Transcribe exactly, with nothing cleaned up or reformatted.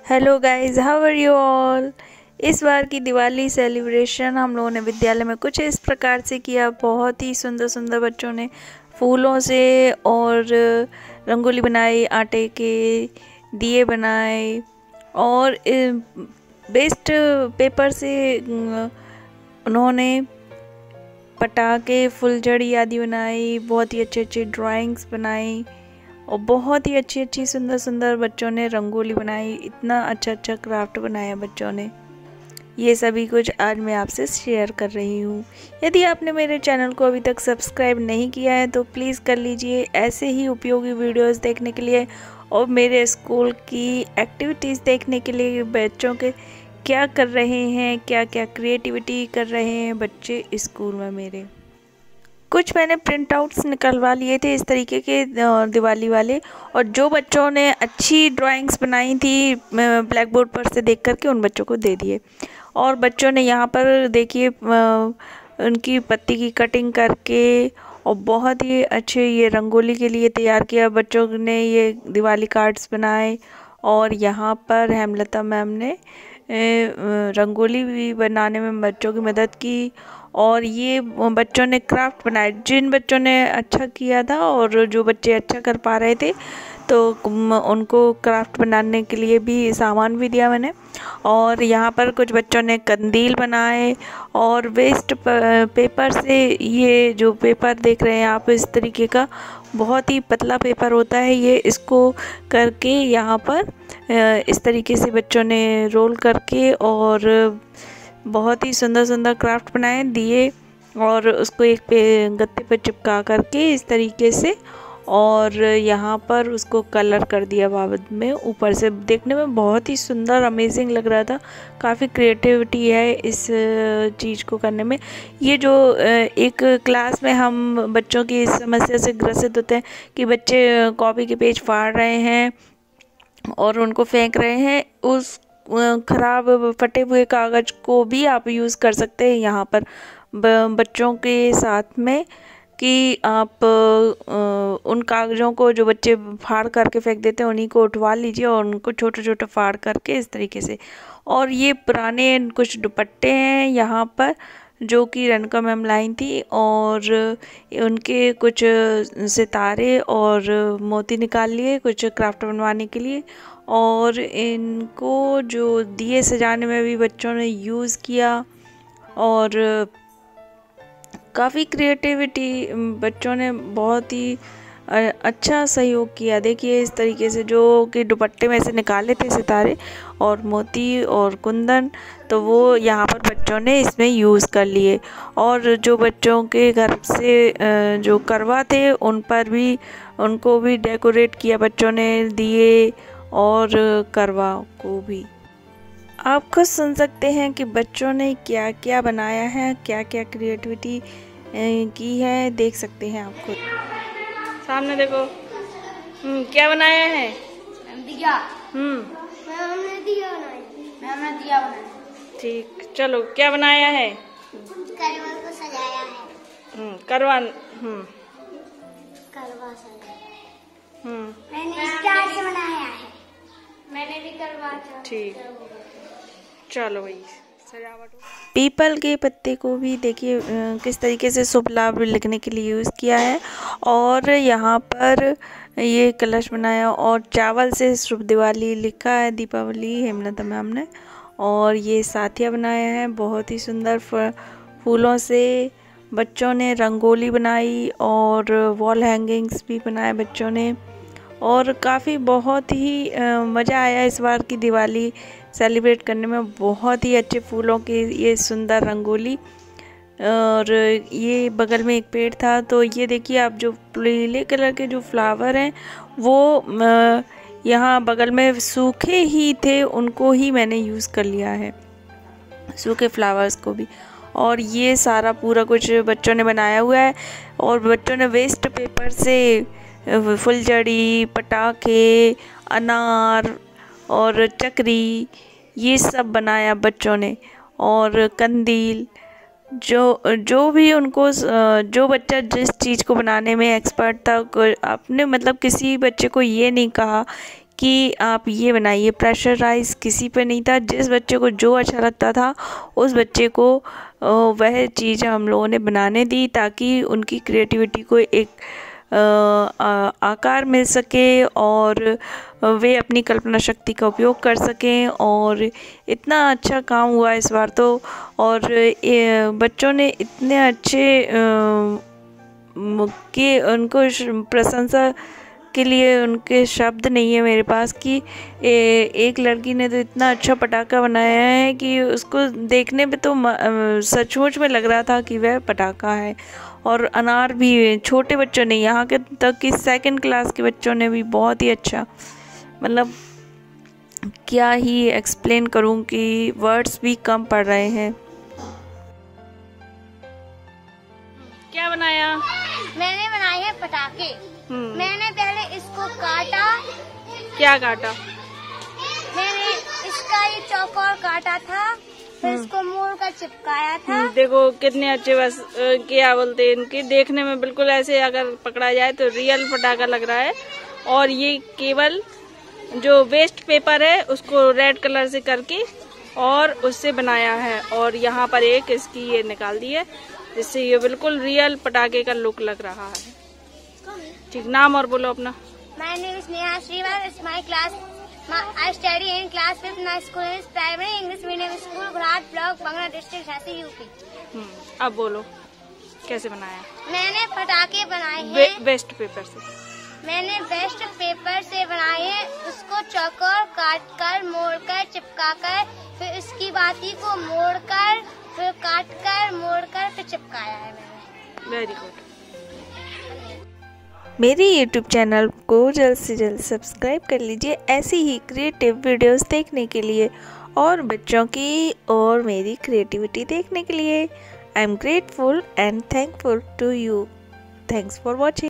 Hello guys, how are you all. इस बार की दिवाली सेलिब्रेशन हम लोगों ने विद्यालय में कुछ इस प्रकार से किया। बहुत ही सुंदर सुंदर बच्चों ने फूलों से और रंगोली बनाई, आटे के दिए बनाए और वेस्ट पेपर से उन्होंने पटाखे, फुलझड़ी आदि बनाई। बहुत ही अच्छी अच्छी ड्राइंग्स बनाई और बहुत ही अच्छी अच्छी सुंदर सुंदर बच्चों ने रंगोली बनाई। इतना अच्छा अच्छा क्राफ्ट बनाया बच्चों ने। ये सभी कुछ आज मैं आपसे शेयर कर रही हूँ। यदि आपने मेरे चैनल को अभी तक सब्सक्राइब नहीं किया है तो प्लीज़ कर लीजिए, ऐसे ही उपयोगी वीडियोस देखने के लिए और मेरे स्कूल की एक्टिविटीज़ देखने के लिए। बच्चों के क्या कर रहे हैं, क्या क्या क्रिएटिविटी कर रहे हैं बच्चे स्कूल में मेरे। कुछ मैंने प्रिंट आउट्स निकलवा लिए थे इस तरीके के दिवाली वाले, और जो बच्चों ने अच्छी ड्राइंग्स बनाई थी ब्लैक बोर्ड पर से देख करके उन बच्चों को दे दिए। और बच्चों ने यहाँ पर देखिए उनकी पत्ती की कटिंग करके और बहुत ही अच्छे ये रंगोली के लिए तैयार किया। बच्चों ने ये दिवाली कार्ड्स बनाए और यहाँ पर हेमलता मैम ने रंगोली भी बनाने में बच्चों की मदद की। और ये बच्चों ने क्राफ्ट बनाए, जिन बच्चों ने अच्छा किया था और जो बच्चे अच्छा कर पा रहे थे तो उनको क्राफ्ट बनाने के लिए भी सामान भी दिया मैंने। और यहाँ पर कुछ बच्चों ने कंदील बनाए और वेस्ट पेपर से, ये जो पेपर देख रहे हैं आप इस तरीके का, बहुत ही पतला पेपर होता है ये, इसको करके यहाँ पर इस तरीके से बच्चों ने रोल करके और बहुत ही सुंदर सुंदर क्राफ्ट बनाए दिए और उसको एक पे गत्ते पर चिपका करके इस तरीके से, और यहाँ पर उसको कलर कर दिया बाद में ऊपर से। देखने में बहुत ही सुंदर अमेजिंग लग रहा था। काफ़ी क्रिएटिविटी है इस चीज़ को करने में। ये जो एक क्लास में हम बच्चों की इस समस्या से ग्रसित होते हैं कि बच्चे कॉपी के पेज फाड़ रहे हैं और उनको फेंक रहे हैं, उस ख़राब फटे हुए कागज़ को भी आप यूज़ कर सकते हैं यहाँ पर बच्चों के साथ में, कि आप उन कागज़ों को जो बच्चे फाड़ करके फेंक देते हैं उन्हीं को उठवा लीजिए और उनको छोटे छोटे फाड़ करके इस तरीके से। और ये पुराने कुछ दुपट्टे हैं यहाँ पर जो कि रनका मैम लाई थी, और उनके कुछ सितारे और मोती निकाल लिए कुछ क्राफ्ट बनवाने के लिए। और इनको जो दिए सजाने में भी बच्चों ने यूज़ किया और काफ़ी क्रिएटिविटी बच्चों ने बहुत ही अच्छा सहयोग किया। देखिए इस तरीके से जो कि दुपट्टे में से निकाले थे सितारे और मोती और कुंदन, तो वो यहाँ पर बच्चों ने इसमें यूज़ कर लिए। और जो बच्चों के घर से जो करवा थे उन पर भी, उनको भी डेकोरेट किया बच्चों ने दिए और करवा को भी। आप खुद सुन सकते हैं कि बच्चों ने क्या क्या बनाया है, क्या क्या क्रिएटिविटी की है, देख सकते हैं आप खुद। सामने देखो, हम्म क्या बनाया है? दिया। हम्म हमने दिया बनाया। हमने दिया बनाया। ठीक, चलो क्या बनाया है? करवा को सजाया है। हम्म करवा हम्म करवा सजाया। हम्म मैंने स्टार से बनाया है। मैंने भी करवा। ठीक, चलो भाई सजावट। पीपल के पत्ते को भी देखिए किस तरीके से शुभ लाभ लिखने के लिए यूज़ किया है। और यहाँ पर ये कलश बनाया और चावल से शुभ दिवाली लिखा है, दीपावली, हेमलता मैम ने। और ये साथिया बनाया है बहुत ही सुंदर फूलों से। बच्चों ने रंगोली बनाई और वॉल हैंगिंग्स भी बनाए बच्चों ने। और काफ़ी बहुत ही मज़ा आया इस बार की दिवाली सेलिब्रेट करने में। बहुत ही अच्छे फूलों की ये सुंदर रंगोली, और ये बगल में एक पेड़ था, तो ये देखिए आप जो पीले कलर के जो फ्लावर हैं वो यहाँ बगल में सूखे ही थे, उनको ही मैंने यूज़ कर लिया है, सूखे फ्लावर्स को भी। और ये सारा पूरा कुछ बच्चों ने बनाया हुआ है। और बच्चों ने वेस्ट पेपर से फुलझड़ी, पटाखे, अनार और चक्री, ये सब बनाया बच्चों ने। और कंदील, जो जो भी उनको, जो बच्चा जिस चीज़ को बनाने में एक्सपर्ट था, आपने मतलब किसी बच्चे को ये नहीं कहा कि आप ये बनाइए। प्रेशराइज किसी पे नहीं था, जिस बच्चे को जो अच्छा लगता था उस बच्चे को वह चीज़ हम लोगों ने बनाने दी, ताकि उनकी क्रिएटिविटी को एक आकार मिल सके और वे अपनी कल्पना शक्ति का उपयोग कर सकें। और इतना अच्छा काम हुआ इस बार तो, और बच्चों ने इतने अच्छे कि उनको प्रशंसा के लिए उनके शब्द नहीं है मेरे पास कि ए, एक लड़की ने तो इतना अच्छा पटाखा बनाया है कि उसको देखने पे तो सचमुच में लग रहा था कि वह पटाखा है। और अनार भी छोटे बच्चों ने, यहाँ के तक कि सेकंड क्लास के बच्चों ने भी बहुत ही अच्छा, मतलब क्या ही एक्सप्लेन करूँ कि वर्ड्स भी कम पड़ रहे हैं। क्या बनाया? मैंने बनाए हैं पटाखे। मैंने पहले इसको काटा। क्या काटा? मैंने इसका ये चौकोर काटा था, फिर इसको मोड़ कर चिपकाया था। देखो कितने अच्छे, बस क्या बोलते हैं इनके, देखने में बिल्कुल ऐसे अगर पकड़ा जाए तो रियल पटाखा लग रहा है। और ये केवल जो वेस्ट पेपर है उसको रेड कलर से करके और उससे बनाया है, और यहाँ पर एक इसकी ये निकाल दी है, जिससे ये बिल्कुल रियल पटाखे का लुक लग रहा है। ठीक, नाम और बोलो अपना। My name is Neha Srivar. It's my class. My, I study in class fifth. My school is primary English medium school, Ghurat block, Bangla district, Jhansi, UP. Hmm, अब बोलो कैसे बनाया? मैंने पटाखे बनाए हैं वेस्ट पेपर से। मैंने वेस्ट पेपर से बनाए हैं। उसको चौकोर काट कर, मोड़ कर, चिपका कर, फिर उसकी बाती को मोड़ कर, फिर काट कर, मोड़ कर, फिर चिपकाया है मैंने। Very good. मेरी यूट्यूब चैनल को जल्द से जल्द सब्सक्राइब कर लीजिए ऐसी ही क्रिएटिव वीडियोस देखने के लिए, और बच्चों की और मेरी क्रिएटिविटी देखने के लिए। I am grateful and thankful to you. Thanks for watching.